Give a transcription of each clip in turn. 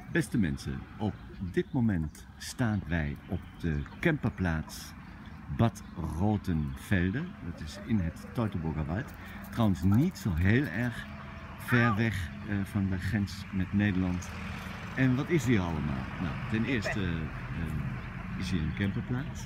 Beste mensen, op dit moment staan wij op de camperplaats Bad Rothenvelde. Dat is in het Teutoburger Wald. Trouwens niet zo heel erg ver weg van de grens met Nederland. En wat is hier allemaal? Nou, ten eerste is hier een camperplaats.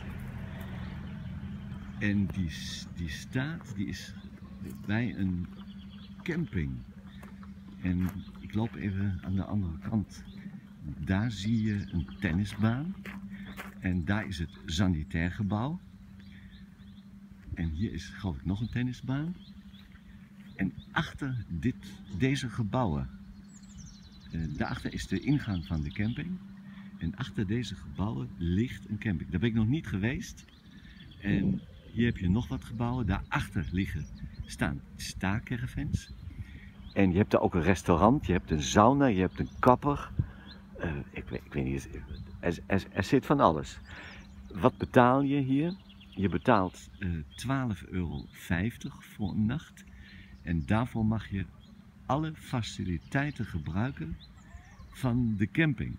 En die is bij een camping. En ik loop even aan de andere kant. Daar zie je een tennisbaan. En daar is het sanitair gebouw. En hier is geloof ik nog een tennisbaan. En achter deze gebouwen, daarachter is de ingang van de camping. En achter deze gebouwen ligt een camping. Daar ben ik nog niet geweest. En hier heb je nog wat gebouwen. Daarachter staan staakervens. En je hebt daar ook een restaurant, je hebt een sauna, je hebt een kapper. Ik weet niet, er zit van alles. Wat betaal je hier? Je betaalt 12,50 € voor een nacht. En daarvoor mag je alle faciliteiten gebruiken van de camping.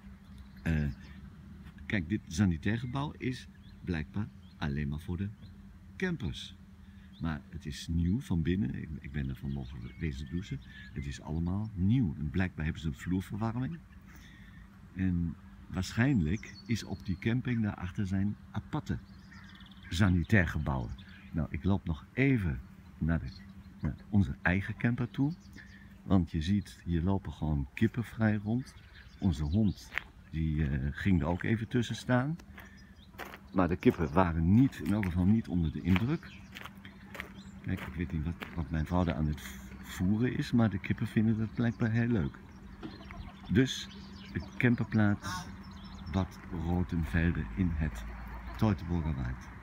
Kijk, dit sanitair gebouw is blijkbaar alleen maar voor de campers. Maar het is nieuw van binnen. Ik ben er vanmorgen wezen douchen. Het is allemaal nieuw. En blijkbaar hebben ze een vloerverwarming. En waarschijnlijk is op die camping daarachter zijn aparte sanitair gebouwen. Nou, ik loop nog even naar onze eigen camper toe. Want je ziet, hier lopen gewoon kippen vrij rond. Onze hond die ging er ook even tussen staan. Maar de kippen waren in elk geval niet onder de indruk. Kijk, ik weet niet wat mijn vrouw daar aan het voeren is, maar de kippen vinden dat blijkbaar heel leuk. Dus de camperplaats Bad Rothenvelde in het Teutoburger Wald.